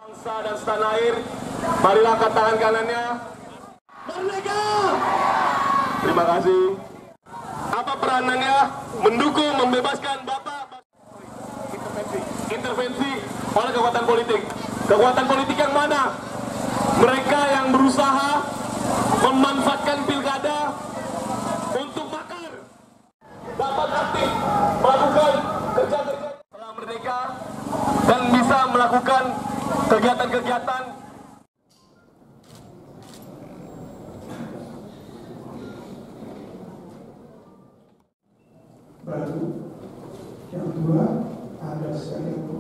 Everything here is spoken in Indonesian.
Bangsa dan setanah air, marilah angkat tangan kanannya. Merdeka! Terima kasih. Apa peranannya? Mendukung, membebaskan Bapak. Intervensi oleh kekuatan politik. Kekuatan politik yang mana? Mereka yang berusaha memanfaatkan pilkada untuk makar. Dapat aktif melakukan kerja-kerja setelah merdeka dan bisa melakukan kegiatan-kegiatan baru. Yang kedua, ada sekali